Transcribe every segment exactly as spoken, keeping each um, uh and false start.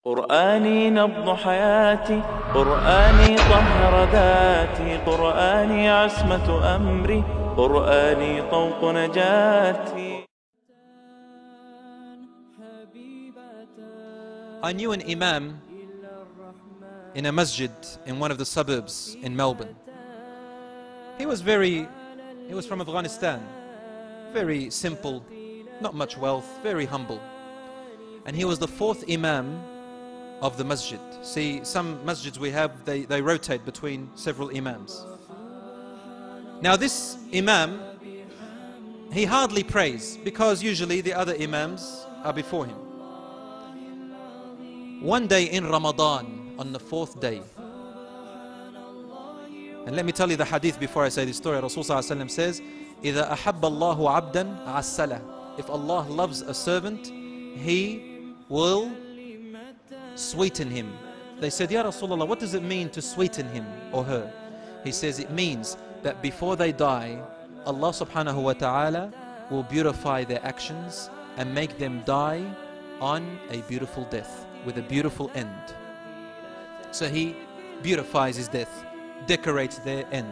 قرآني نبض حياتي، قرآني طهر ذاتي، قرآني عصمة أمري، قرآني طوق نجاتي. I knew an imam in a masjid in one of the suburbs in Melbourne. He was very, he was from Afghanistan, very simple, not much wealth, very humble. And he was the fourth imam of the masjid. See, some masjids we have, they, they rotate between several imams. Now this imam, he hardly prays because usually the other imams are before him. One day in Ramadan, on the fourth day, and let me tell you the hadith before I say this story. Rasulullah says, إِذَا أَحَبَّ اللَّهُ عَبْدًا عَسَّلَهُ. If Allah loves a servant, He will sweeten him. They said, Ya Rasulullah, what does it mean to sweeten him or her? He says it means that before they die, Allah subhanahu wa ta'ala will beautify their actions and make them die on a beautiful death, with a beautiful end. So He beautifies his death, decorates their end.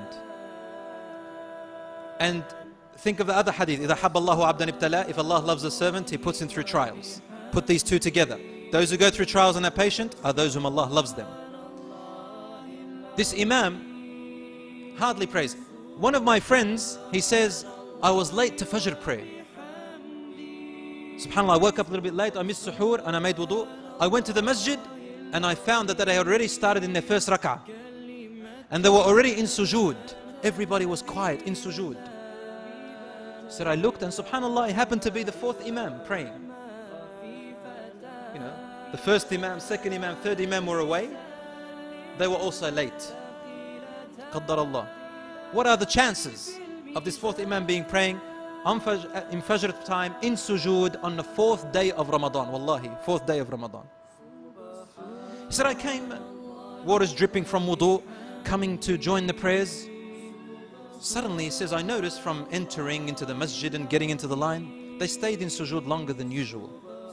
And think of the other hadith, إِذَا حَبَّ اللَّهُ عَبْدًا ابْتَلَى. If Allah loves a servant, He puts him through trials. Put these two together. Those who go through trials and are patient are those whom Allah loves them. This imam hardly prays. One of my friends, he says, I was late to Fajr prayer. SubhanAllah, I woke up a little bit late, I missed suhoor and I made wudu. I went to the masjid and I found that they had already started in their first rak'ah. And they were already in sujood. Everybody was quiet in sujood. So I looked and SubhanAllah, it happened to be the fourth imam praying. You know, the first imam, second imam, third imam were away. They were also late. Qaddar Allah. What are the chances of this fourth imam being praying on Fajr, in Fajr time, in sujood, on the fourth day of Ramadan? Wallahi, fourth day of Ramadan. He said, I came, water's dripping from wudu, coming to join the prayers. Suddenly, he says, I noticed from entering into the masjid and getting into the line, they stayed in sujood longer than usual.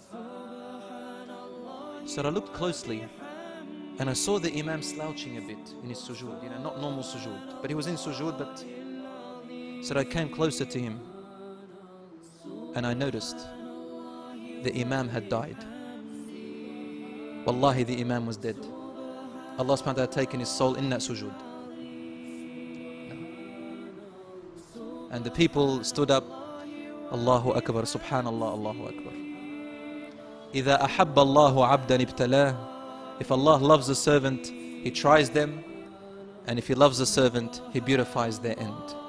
So I looked closely and I saw the imam slouching a bit in his sujood, you know, not normal sujood, but he was in sujood. But so I came closer to him and I noticed the imam had died. Wallahi, the imam was dead. Allah subhanahu wa ta'ala had taken his soul in that sujood. And the people stood up, Allahu Akbar, Subhanallah, Allahu Akbar. إِذَا أَحَبَّ اللَّهُ عَبْدًا ابْتَلَاهُ. If Allah loves a servant, He tries them, and if He loves a servant, He beautifies their end.